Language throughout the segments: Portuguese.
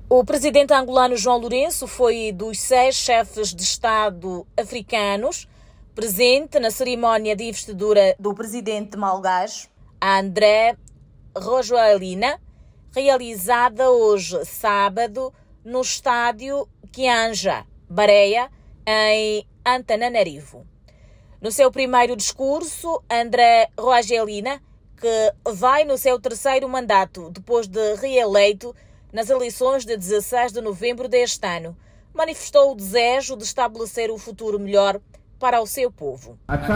O presidente angolano João Lourenço foi dos 6 chefes de Estado africanos presente na cerimónia de investidura do presidente malgache, André Rajoelina, realizada hoje, sábado, no estádio Kianja Bareia, em Antananarivo. No seu primeiro discurso, André Rajoelina, que vai no seu 3º mandato depois de reeleito nas eleições de 16 de novembro deste ano, manifestou o desejo de estabelecer um futuro melhor para o seu povo.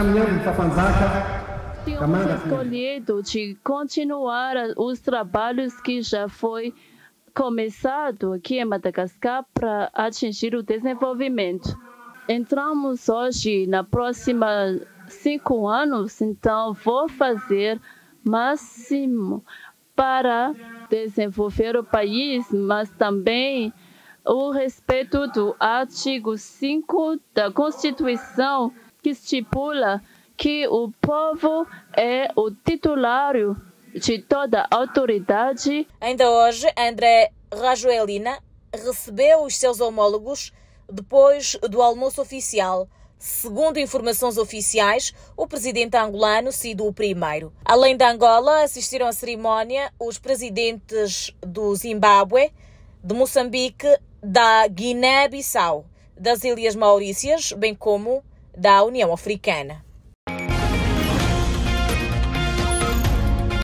Tínhamos escolhido de continuar os trabalhos que já foi começado aqui em Madagascar para atingir o desenvolvimento. Entramos hoje na próxima 5 anos, então vou fazer máximo para desenvolver o país, mas também o respeito do artigo 5 da Constituição, que estipula que o povo é o titulário de toda a autoridade. Ainda hoje, André Rajoelina recebeu os seus homólogos depois do almoço oficial. Segundo informações oficiais, o presidente angolano sido o primeiro. Além da Angola, assistiram à cerimónia os presidentes do Zimbábue, de Moçambique, da Guiné-Bissau, das Ilhas Maurícias, bem como da União Africana.